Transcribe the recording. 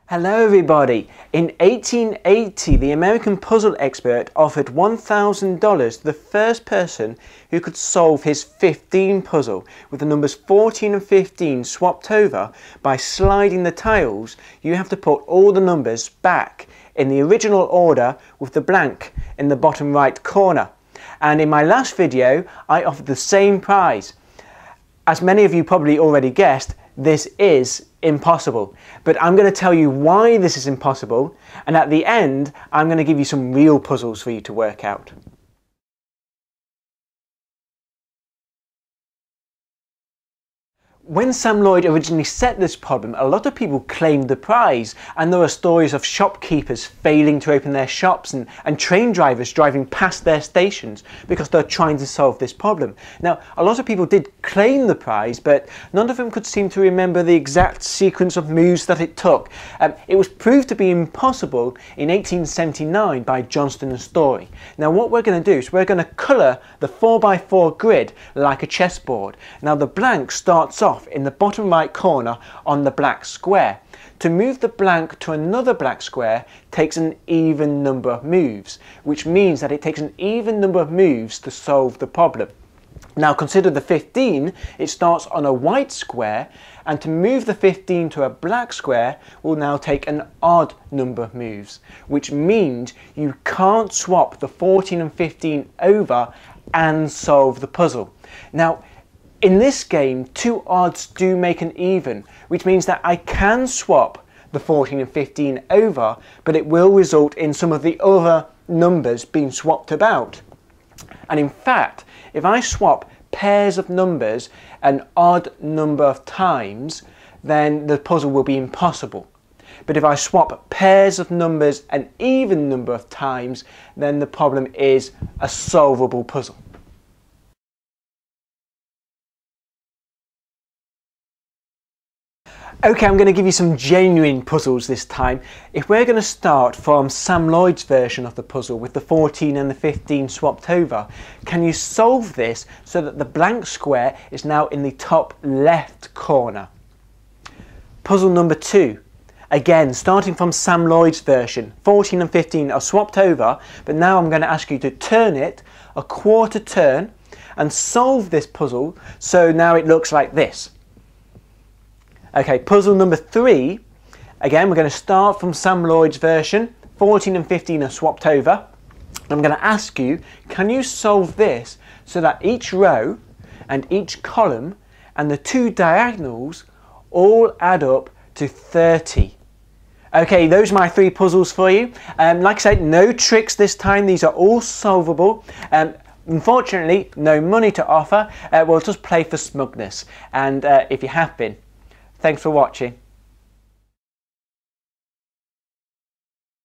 Hello everybody! In 1880, the American puzzle expert offered $1,000 to the first person who could solve his 15 puzzle with the numbers 14 and 15 swapped over by sliding the tiles. You have to put all the numbers back in the original order with the blank in the bottom right corner. And in my last video, I offered the same prize. As many of you probably already guessed, this is impossible, but I'm going to tell you why this is impossible, and at the end I'm going to give you some real puzzles for you to work out. When Sam Loyd originally set this problem, a lot of people claimed the prize, and there are stories of shopkeepers failing to open their shops and train drivers driving past their stations because they're trying to solve this problem. Now, a lot of people did claim the prize, but none of them could seem to remember the exact sequence of moves that it took. It was proved to be impossible in 1879 by Johnston and Story. Now, what we're going to do is we're going to colour the 4x4 grid like a chessboard. Now, the blank starts off in the bottom right corner on the black square. To move the blank to another black square takes an even number of moves, which means that it takes an even number of moves to solve the problem. Now consider the 15, it starts on a white square, and to move the 15 to a black square will now take an odd number of moves, which means you can't swap the 14 and 15 over and solve the puzzle. Now, in this game, two odds do make an even, which means that I can swap the 14 and 15 over, but it will result in some of the other numbers being swapped about. And in fact, if I swap pairs of numbers an odd number of times, then the puzzle will be impossible. But if I swap pairs of numbers an even number of times, then the problem is a solvable puzzle. Okay, I'm going to give you some genuine puzzles this time. If we're going to start from Sam Loyd's version of the puzzle with the 14 and the 15 swapped over, can you solve this so that the blank square is now in the top left corner? Puzzle number 2. Again, starting from Sam Loyd's version, 14 and 15 are swapped over, but now I'm going to ask you to turn it a quarter turn and solve this puzzle so now it looks like this. Okay, puzzle number 3, again we're going to start from Sam Loyd's version, 14 and 15 are swapped over. I'm going to ask you, can you solve this so that each row and each column and the two diagonals all add up to 30? Okay, those are my 3 puzzles for you. Like I said, no tricks this time, these are all solvable. Unfortunately, no money to offer. We'll just play for smugness, and if you have been, thanks for watching.